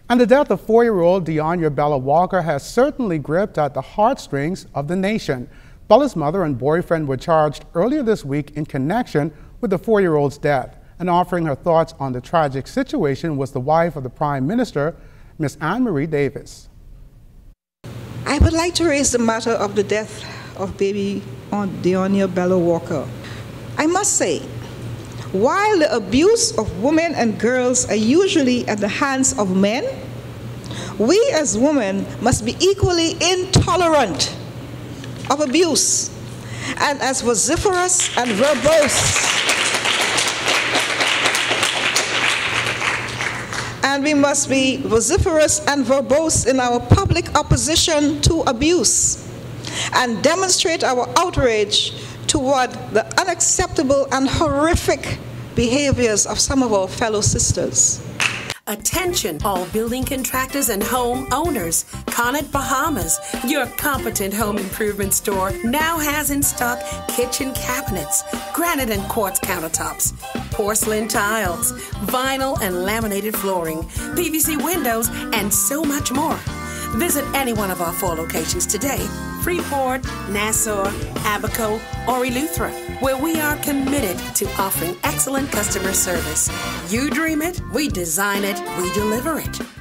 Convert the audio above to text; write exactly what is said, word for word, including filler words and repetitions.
And the death of four-year-old Deonia Bella Walker has certainly gripped at the heartstrings of the nation. Bella's mother and boyfriend were charged earlier this week in connection with the four-year-old's death. And offering her thoughts on the tragic situation was the wife of the Prime Minister, Miss Anne Marie Davis. I would like to raise the matter of the death of baby Deonia Bella Walker. I must say, while the abuse of women and girls are usually at the hands of men, we as women must be equally intolerant of abuse and as vociferous and verbose. And we must be vociferous and verbose in our public opposition to abuse and demonstrate our outrage toward the unacceptable and horrific behaviors of some of our fellow sisters. Attention, all building contractors and home owners. Conant Bahamas, your competent home improvement store, now has in stock kitchen cabinets, granite and quartz countertops, porcelain tiles, vinyl and laminated flooring, P V C windows, and so much more. Visit any one of our four locations today: Freeport, Nassau, Abaco, or Eleuthera, where we are committed to offering excellent customer service. You dream it, we design it, we deliver it.